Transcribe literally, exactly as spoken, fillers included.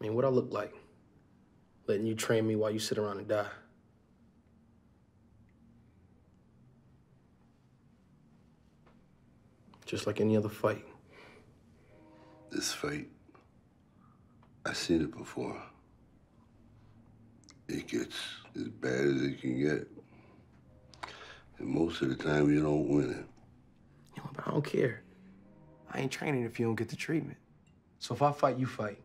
mean, what I look like? Letting you train me while you sit around and die. Just like any other fight. This fight, I've seen it before. It gets as bad as it can get. And most of the time, you don't win it. You know, but I don't care. I ain't training if you don't get the treatment. So if I fight, you fight.